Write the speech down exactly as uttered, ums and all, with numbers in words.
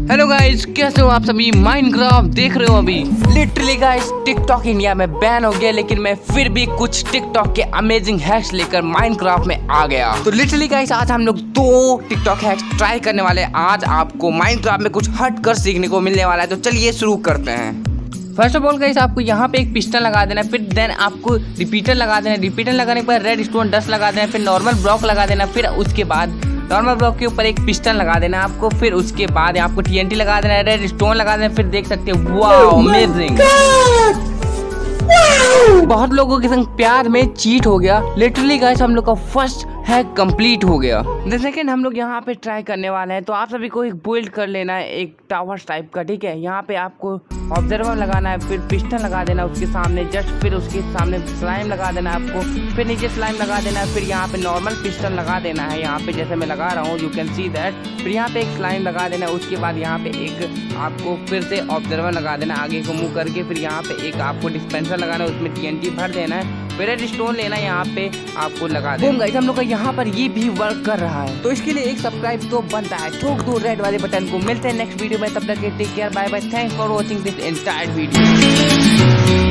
Hello guys, कैसे हो आप सभी। माइनक्राफ्ट देख रहे हो। अभी लिटरली गाइस टिकटॉक इंडिया में बैन हो गया, लेकिन मैं फिर भी कुछ टिकटॉक के अमेजिंग हैक्स लेकर माइनक्राफ्ट में आ गया। तो लिटरली गाइस आज हम लोग दो टिकटॉक हैक्स ट्राई करने वाले हैं। आज आपको माइनक्राफ्ट में कुछ हट कर सीखने को मिलने वाला है, तो चलिए शुरू करते हैं। फर्स्ट ऑफ ऑल गाइस आपको यहाँ पे एक पिस्टन लगा देना है, फिर देन आपको रिपीटर लगा देना है। रिपीटर लगाने के बाद रेड स्टोन डस्ट लगा देना है, फिर नॉर्मल ब्लॉक लगा देना, फिर उसके बाद नॉर्मल ब्लॉक के ऊपर एक पिस्टन लगा देना आपको, फिर उसके बाद आपको टीएनटी लगा देना है, रेड स्टोन लगा देना, फिर देख सकते हो वाओ अमेजिंग। बहुत लोगों के संग प्यार में चीट हो गया। लिटरली गाइस हम लोग का फर्स्ट हैक कंप्लीट हो गया। द सेकंड हम लोग यहाँ पे ट्राई करने वाले हैं, तो आप सभी को एक बिल्ड कर लेना है एक टावर टाइप का, ठीक है। यहाँ पे आपको ऑब्जर्वर लगाना है, फिर पिस्टन लगा देना उसके सामने जस्ट, फिर उसके सामने स्लाइम लगा देना है आपको, फिर नीचे स्लाइम लगा देना है, फिर यहाँ पे नॉर्मल पिस्टन लगा देना है यहाँ पे जैसे मैं लगा रहा हूँ, यू कैन सी दैट। फिर यहाँ पे एक स्लाइम लगा देना है, उसके बाद यहाँ पे एक आपको फिर से ऑब्जर्वर लगा देना आगे को मुँह करके, फिर यहाँ पे एक आपको डिस्पेंसर लगाना है, उसमें टीएनटी भर देना है, फिर रेड स्टोन लेना है यहाँ पे आपको लगा देना। गाइस हम लोग का यहाँ पर ये भी वर्क कर रहा है, तो इसके लिए एक सब्सक्राइब तो बनता है। ठोक दो रेड वाले बटन को। मिलते हैं नेक्स्ट वीडियो में, तब तक take care, bye bye, thanks for watching this entire video.